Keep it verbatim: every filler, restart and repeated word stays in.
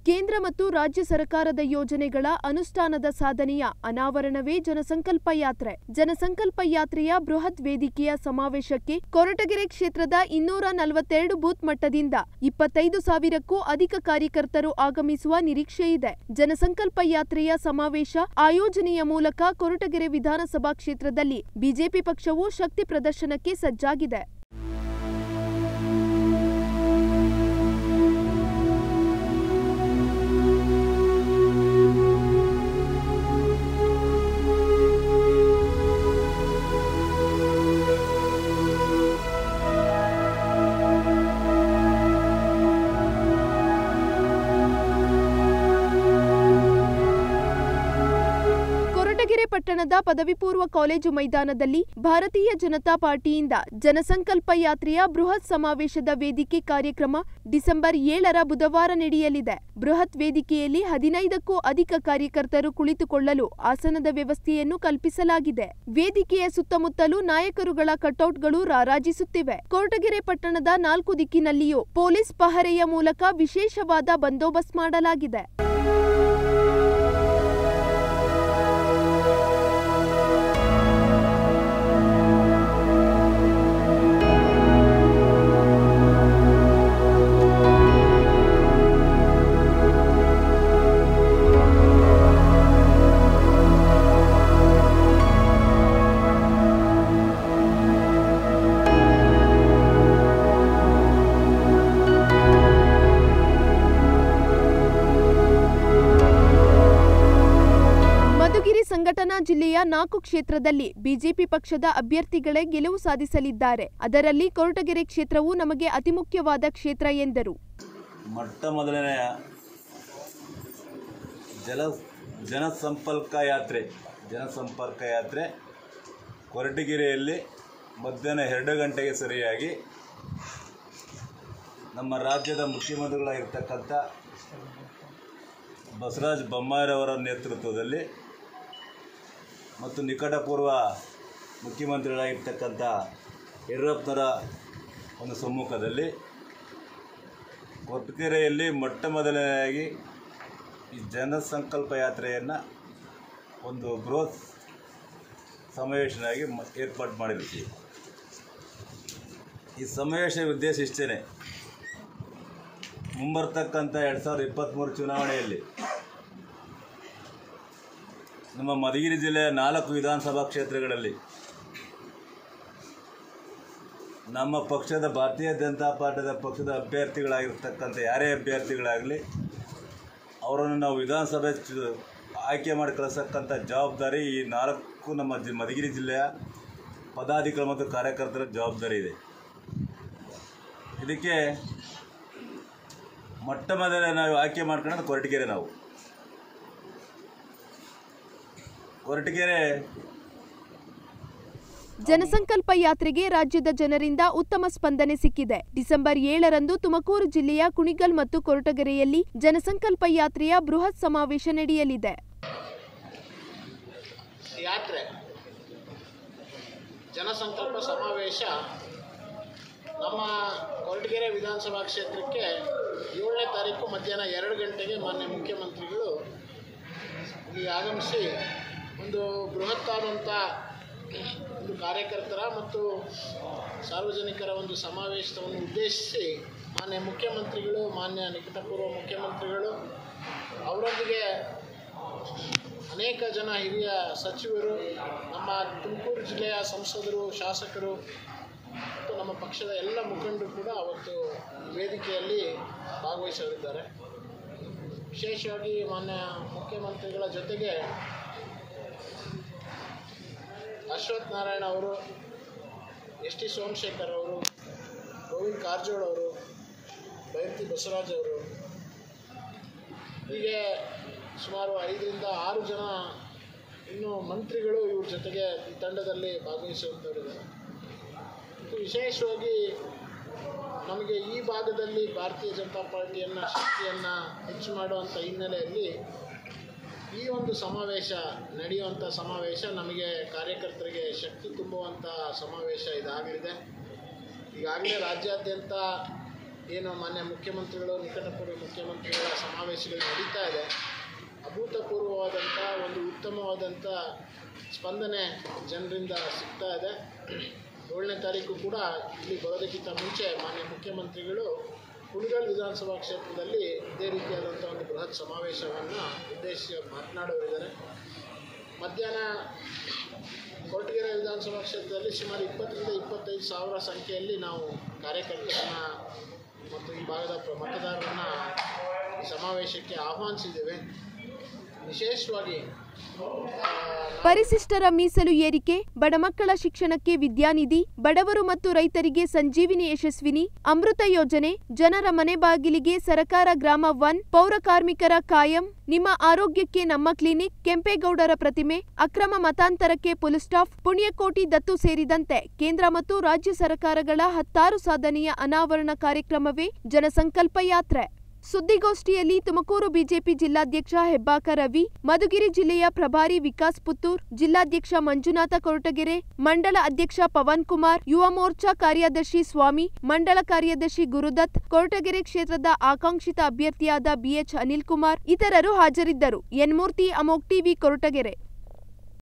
ಕೇಂದ್ರ ಮತ್ತು ರಾಜ್ಯ ಸರ್ಕಾರದ ಯೋಜನೆಗಳ ಅನುಷ್ಠಾನದ ಸಾಧನೆಯ ಅನಾವರಣವೇ ಜನಸಂಕಲ್ಪ ಯಾತ್ರೆ. ಜನಸಂಕಲ್ಪ ಯಾತ್ರೆಯ ಬೃಹತ್ ವೇದಿಕೆಯ ಸಮಾವೇಶಕ್ಕೆ ಕೊರಟಗೆರೆ ಕ್ಷೇತ್ರದ ಇನ್ನೂರ ನಲವತ್ತೆರಡು ಬೂತ್ ಮಟ್ಟದಿಂದ ಇಪ್ಪತ್ತೈದು ಸಾವಿರಕ್ಕೂ ಅಧಿಕ ಕಾರ್ಯಕರ್ತರು ಆಗಮಿಸುವ ನಿರೀಕ್ಷೆಯಿದೆ. ಜನಸಂಕಲ್ಪ ಯಾತ್ರೆಯ ಸಮಾವೇಶ ಆಯೋಜನೆಯ ಮೂಲಕ ಕೊರಟಗೆರೆ ವಿಧಾನಸಭಾ ಕ್ಷೇತ್ರದಲ್ಲಿ ಬಿಜೆಪಿ ಪಕ್ಷವು ಶಕ್ತಿ ಪ್ರದರ್ಶನಕ್ಕೆ ಸಜ್ಜಾಗಿದೆ. ಕೊರಟಗೆರೆ ಪಟ್ಟಣದ ಪದವಿ ಪೂರ್ವ ಕಾಲೇಜು ಮೈದಾನದಲ್ಲಿ ಭಾರತೀಯ ಜನತಾ ಪಾರ್ಟಿಯಿಂದ ಜನಸಂಕಲ್ಪ ಯಾತ್ರೆಯ ಬೃಹತ್ ಸಮಾವೇಶದ ವೇದಿಕೆ ಕಾರ್ಯಕ್ರಮ ಡಿಸೆಂಬರ್ ಏಳರ ಬುಧವಾರ ನಡೆಯಲಿದೆ. ಬೃಹತ್ ವೇದಿಕೆಯಲ್ಲಿ ಹದಿನೈದಕ್ಕೂ ಅಧಿಕ ಕಾರ್ಯಕರ್ತರು ಕುಳಿತುಕೊಳ್ಳಲು ಆಸನದ ವ್ಯವಸ್ಥೆಯನ್ನು ಕಲ್ಪಿಸಲಾಗಿದೆ. ವೇದಿಕೆಯ ಸುತ್ತಮುತ್ತಲೂ ನಾಯಕರುಗಳ ಕಟೌಟ್ಗಳು ರಾರಾಜಿಸುತ್ತಿವೆ. ಕೊರಟಗೆರೆ ಪಟ್ಟಣದ ನಾಲ್ಕು ದಿಕ್ಕಿನಲ್ಲಿಯೂ ಪೊಲೀಸ್ ಪಹರೆಯ ಮೂಲಕ ವಿಶೇಷವಾದ ಬಂದೋಬಸ್ತ್ ಮಾಡಲಾಗಿದೆ. ಸಂಘಟನಾ ಜಿಲ್ಲೆಯ ನಾಲ್ಕು ಕ್ಷೇತ್ರದಲ್ಲಿ ಬಿಜೆಪಿ ಪಕ್ಷದ ಅಭ್ಯರ್ಥಿಗಳೇ ಗೆಲುವು ಸಾಧಿಸಲಿದ್ದಾರೆ. ಅದರಲ್ಲಿ ಕೊರಟಗೆರೆ ಕ್ಷೇತ್ರವು ನಮಗೆ ಅತಿ ಮುಖ್ಯವಾದ ಕ್ಷೇತ್ರ ಎಂದರು. ಮೊಟ್ಟ ಮೊದಲನೆಯ ಜಲ ಜನಸಂಪರ್ಕ ಯಾತ್ರೆ ಜನಸಂಪರ್ಕ ಯಾತ್ರೆ ಕೊರಟಗೆರೆಯಲ್ಲಿ ಮಧ್ಯಾಹ್ನ ಎರಡು ಗಂಟೆಗೆ ಸರಿಯಾಗಿ ನಮ್ಮ ರಾಜ್ಯದ ಮುಖ್ಯಮಂತ್ರಿಗಳಾಗಿರ್ತಕ್ಕಂಥ ಬಸವರಾಜ ಬೊಮ್ಮಾಯಿರವರ ನೇತೃತ್ವದಲ್ಲಿ ಮತ್ತು ನಿಕಟಪೂರ್ವ ಮುಖ್ಯಮಂತ್ರಿಗಳಾಗಿರ್ತಕ್ಕಂಥ ಯಡಿಯೂರಪ್ಪನವರ ಒಂದು ಸಮ್ಮುಖದಲ್ಲಿ ಕೊರಟಗೆರೆಯಲ್ಲಿ ಮೊಟ್ಟ ಮೊದಲನೆಯಾಗಿ ಈ ಜನಸಂಕಲ್ಪ ಯಾತ್ರೆಯನ್ನು ಒಂದು ಬೃಹತ್ ಸಮಾವೇಶನಾಗಿ ಏರ್ಪಾಡು ಮಾಡಿರ್ತೀವಿ. ಈ ಸಮಾವೇಶ ಉದ್ದೇಶ ಇಷ್ಟೇ, ಮುಂಬರ್ತಕ್ಕಂಥ ಎರಡು ಸಾವಿರದ ಇಪ್ಪತ್ತ್ಮೂರು ಚುನಾವಣೆಯಲ್ಲಿ ನಮ್ಮ ಮಧುಗಿರಿ ಜಿಲ್ಲೆಯ ನಾಲ್ಕು ವಿಧಾನಸಭಾ ಕ್ಷೇತ್ರಗಳಲ್ಲಿ ನಮ್ಮ ಪಕ್ಷದ ಭಾರತೀಯ ಜನತಾ ಪಾರ್ಟಿಯ ಪಕ್ಷದ ಅಭ್ಯರ್ಥಿಗಳಾಗಿರ್ತಕ್ಕಂಥ ಯಾರೇ ಅಭ್ಯರ್ಥಿಗಳಾಗಲಿ ಅವರನ್ನು ನಾವು ವಿಧಾನಸಭೆ ಆಯ್ಕೆ ಮಾಡಿ ಕಳಿಸತಕ್ಕಂಥ ಜವಾಬ್ದಾರಿ ಈ ನಾಲ್ಕು ನಮ್ಮ ಜಿ ಮಧುಗಿರಿ ಜಿಲ್ಲೆಯ ಪದಾಧಿಕಾರಿ ಮತ್ತು ಕಾರ್ಯಕರ್ತರ ಜವಾಬ್ದಾರಿ ಇದೆ. ಇದಕ್ಕೆ ಮೊಟ್ಟ ಮೊದಲೇ ನಾವು ಆಯ್ಕೆ ಮಾಡ್ಕೊಳ್ಳೋದು ಕೊರಟಗೆರೆ. ನಾವು ಕೊರಟಗೆರೆ ಜನಸಂಕಲ್ಪ ಯಾತ್ರೆಗೆ ರಾಜ್ಯದ ಜನರಿಂದ ಉತ್ತಮ ಸ್ಪಂದನೆ ಸಿಕ್ಕಿದೆ. ಡಿಸೆಂಬರ್ ಏಳರಂದು ತುಮಕೂರು ಜಿಲ್ಲೆಯ ಕುಣಿಗಲ್ ಮತ್ತು ಕೊರಟಗೆರೆಯಲ್ಲಿ ಜನಸಂಕಲ್ಪ ಯಾತ್ರೆಯ ಬೃಹತ್ ಸಮಾವೇಶ ನಡೆಯಲಿದೆ. ಯಾತ್ರೆ ಜನಸಂಕಲ್ಪ ಸಮಾವೇಶ ನಮ್ಮ ಕೊರಟಗೆರೆ ವಿಧಾನಸಭಾ ಕ್ಷೇತ್ರಕ್ಕೆ ಏಳನೇ ತಾರೀಕು ಮಧ್ಯಾಹ್ನ ಎರಡು ಗಂಟೆಗೆ ಮಾನ್ಯ ಮುಖ್ಯಮಂತ್ರಿಗಳು ಇಲ್ಲಿ ಆಗಮಿಸಿ ಒಂದು ಬೃಹತ್ತಾದಂಥ ಒಂದು ಕಾರ್ಯಕರ್ತರ ಮತ್ತು ಸಾರ್ವಜನಿಕರ ಒಂದು ಸಮಾವೇಶವನ್ನು ಉದ್ದೇಶಿಸಿ ಮಾನ್ಯ ಮುಖ್ಯಮಂತ್ರಿಗಳು, ಮಾನ್ಯ ನಿಕಟಪೂರ್ವ ಮುಖ್ಯಮಂತ್ರಿಗಳು ಅವರೊಂದಿಗೆ ಅನೇಕ ಜನ ಹಿರಿಯ ಸಚಿವರು, ನಮ್ಮ ತುಮಕೂರು ಜಿಲ್ಲೆಯ ಸಂಸದರು, ಶಾಸಕರು ಮತ್ತು ನಮ್ಮ ಪಕ್ಷದ ಎಲ್ಲ ಮುಖಂಡರು ಕೂಡ ಅವತ್ತು ವೇದಿಕೆಯಲ್ಲಿ ಭಾಗವಹಿಸಲಿದ್ದಾರೆ. ವಿಶೇಷವಾಗಿ ಮಾನ್ಯ ಮುಖ್ಯಮಂತ್ರಿಗಳ ಜೊತೆಗೆ ಅಶ್ವಥ್ ನಾರಾಯಣ ಅವರು, ಎಸ್ ಟಿ ಸೋಮಶೇಖರ್ ಅವರು, ಗೋವಿಂದ ಕಾರಜೋಳ ಅವರು, ಬೈರತಿ ಬಸವರಾಜ್ ಅವರು, ಹೀಗೆ ಸುಮಾರು ಐದರಿಂದ ಆರು ಜನ ಇನ್ನು ಮಂತ್ರಿಗಳು ಇವ್ರ ಜೊತೆಗೆ ಈ ತಂಡದಲ್ಲಿ ಭಾಗವಹಿಸುವಂಥವರಿದ್ದಾರೆ. ಮತ್ತು ವಿಶೇಷವಾಗಿ ನಮಗೆ ಈ ಭಾಗದಲ್ಲಿ ಭಾರತೀಯ ಜನತಾ ಪಾರ್ಟಿಯನ್ನು ಶಕ್ತಿಯನ್ನು ಹೆಚ್ಚು ಮಾಡುವಂಥ ಹಿನ್ನೆಲೆಯಲ್ಲಿ ಈ ಒಂದು ಸಮಾವೇಶ ನಡೆಯುವಂಥ ಸಮಾವೇಶ ನಮಗೆ ಕಾರ್ಯಕರ್ತರಿಗೆ ಶಕ್ತಿ ತುಂಬುವಂಥ ಸಮಾವೇಶ ಇದಾಗಲಿದೆ. ಈಗಾಗಲೇ ರಾಜ್ಯಾದ್ಯಂತ ಏನು ಮಾನ್ಯ ಮುಖ್ಯಮಂತ್ರಿಗಳು ನಿಕಟಪೂರ್ವ ಮುಖ್ಯಮಂತ್ರಿಗಳ ಸಮಾವೇಶಗಳು ನಡೀತಾ ಇದೆ, ಅಭೂತಪೂರ್ವವಾದಂಥ ಒಂದು ಉತ್ತಮವಾದಂಥ ಸ್ಪಂದನೆ ಜನರಿಂದ ಸಿಗ್ತಾ ಇದೆ. ಏಳನೇ ತಾರೀಕು ಕೂಡ ಇಲ್ಲಿ ಬರೋದಕ್ಕಿಂತ ಮುಂಚೆ ಮಾನ್ಯ ಮುಖ್ಯಮಂತ್ರಿಗಳು ಕುಣಿಗಲ್ ವಿಧಾನಸಭಾ ಕ್ಷೇತ್ರದಲ್ಲಿ ಇದೇ ರೀತಿಯಾದಂಥ ಒಂದು ಬೃಹತ್ ಸಮಾವೇಶವನ್ನು ಉದ್ದೇಶಿಸಿ ಮಾತನಾಡೋರಿದ್ದಾರೆ. ಮಧ್ಯಾಹ್ನ ಕೊರಟಗೆರೆ ವಿಧಾನಸಭಾ ಕ್ಷೇತ್ರದಲ್ಲಿ ಸುಮಾರು ಇಪ್ಪತ್ತರಿಂದ ಇಪ್ಪತ್ತೈದು ಸಾವಿರ ಸಂಖ್ಯೆಯಲ್ಲಿ ನಾವು ಕಾರ್ಯಕರ್ತರನ್ನ ಮತ್ತು ಈ ಭಾಗದ ಮತದಾರರನ್ನು ಸಮಾವೇಶಕ್ಕೆ ಆಹ್ವಾನಿಸಿದ್ದೇವೆ. ವಿಶೇಷವಾಗಿ ಪರಿಶಿಷ್ಟರ ಮೀಸಲು ಏರಿಕೆ, ಬಡಮಕ್ಕಳ ಶಿಕ್ಷಣಕ್ಕೆ ವಿದ್ಯಾನಿಧಿ, ಬಡವರು ಮತ್ತು ರೈತರಿಗೆ ಸಂಜೀವಿನಿ ಯಶಸ್ವಿನಿ, ಅಮೃತ ಯೋಜನೆ, ಜನರ ಮನೆ ಬಾಗಿಲಿಗೆ ಸರಕಾರ ಗ್ರಾಮ ಒನ್, ಪೌರ ಕಾರ್ಮಿಕರ ಕಾಯಂ, ನಿಮ್ಮ ಆರೋಗ್ಯಕ್ಕೆ ನಮ್ಮ ಕ್ಲಿನಿಕ್, ಕೆಂಪೇಗೌಡರ ಪ್ರತಿಮೆ, ಅಕ್ರಮ ಮತಾಂತರಕ್ಕೆ ಫುಲ್ ಸ್ಟಾಪ್, ಪುಣ್ಯಕೋಟಿ ದತ್ತು ಸೇರಿದಂತೆ ಕೇಂದ್ರ ಮತ್ತು ರಾಜ್ಯ ಸರ್ಕಾರಗಳ ಹತ್ತಾರು ಸಾಧನೆಯ ಅನಾವರಣ ಕಾರ್ಯಕ್ರಮವೇ ಜನಸಂಕಲ್ಪ ಯಾತ್ರೆ. ಸುದ್ದಿಗೋಷ್ಠಿಯಲ್ಲಿ ತುಮಕೂರು ಬಿಜೆಪಿ ಜಿಲ್ಲಾಧ್ಯಕ್ಷ ಹೆಬ್ಬಾಕ ರವಿ, ಮಧುಗಿರಿ ಜಿಲ್ಲೆಯ ಪ್ರಭಾರಿ ವಿಕಾಸ್ ಪುತ್ತೂರ್, ಜಿಲ್ಲಾಧ್ಯಕ್ಷ ಮಂಜುನಾಥ ಕೊರಟಗೆರೆ, ಮಂಡಲ ಅಧ್ಯಕ್ಷ ಪವನ್ ಕುಮಾರ್, ಯುವ ಮೋರ್ಚಾ ಕಾರ್ಯದರ್ಶಿ ಸ್ವಾಮಿ, ಮಂಡಲ ಕಾರ್ಯದರ್ಶಿ ಗುರುದತ್, ಕೊರಟಗೆರೆ ಕ್ಷೇತ್ರದ ಆಕಾಂಕ್ಷಿತ ಅಭ್ಯರ್ಥಿಯಾದ ಬಿಎಚ್ ಅನಿಲ್ ಕುಮಾರ್ ಇತರರು ಹಾಜರಿದ್ದರು. ಎನ್ ಮೂರ್ತಿ, ಅಮೋಕ್ ಟಿವಿ, ಕೊರಟಗೆರೆ.